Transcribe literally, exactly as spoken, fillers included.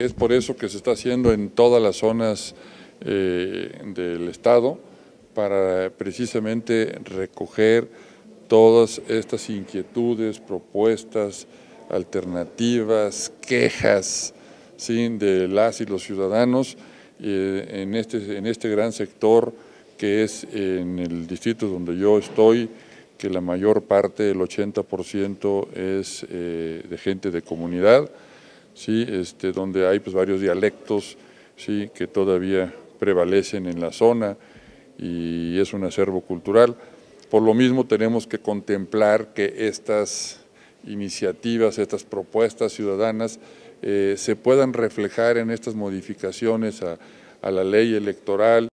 Es por eso que se está haciendo en todas las zonas eh, del estado, para precisamente recoger todas estas inquietudes, propuestas, alternativas, quejas, ¿sí?, de las y los ciudadanos eh, en, este, en este gran sector que es en el distrito donde yo estoy, que la mayor parte, el ochenta por ciento, es eh, de gente de comunidad, ¿sí?, este, donde hay pues, varios dialectos, ¿sí?, que todavía prevalecen en la zona y es un acervo cultural. Por lo mismo tenemos que contemplar que estas iniciativas, estas propuestas ciudadanas eh, se puedan reflejar en estas modificaciones a, a la ley electoral.